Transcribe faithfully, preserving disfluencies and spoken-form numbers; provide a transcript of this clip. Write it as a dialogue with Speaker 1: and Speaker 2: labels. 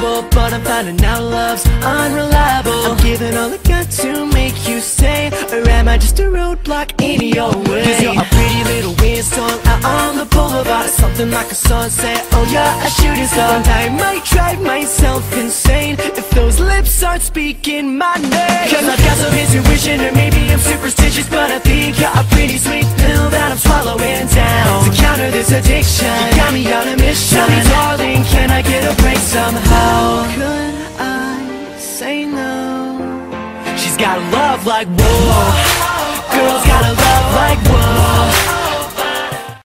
Speaker 1: reliable, but I'm finding out love's unreliable. I'm giving all I got to make you stay, or am I just a roadblock in your way? Cause you're a pretty little windstorm out on the boulevard, something like a sunset, oh you're a shooting star. And I might drive myself insane if those lips start speaking my name. Cause I've got some intuition, or maybe I'm superstitious, but I think you're a pretty sweet pill that I'm swallowing down. To counter this addiction, you got me on a mission. Tell me darling, can I get a break somehow? Could I say no? She's got a love like whoa, girls got a love like whoa.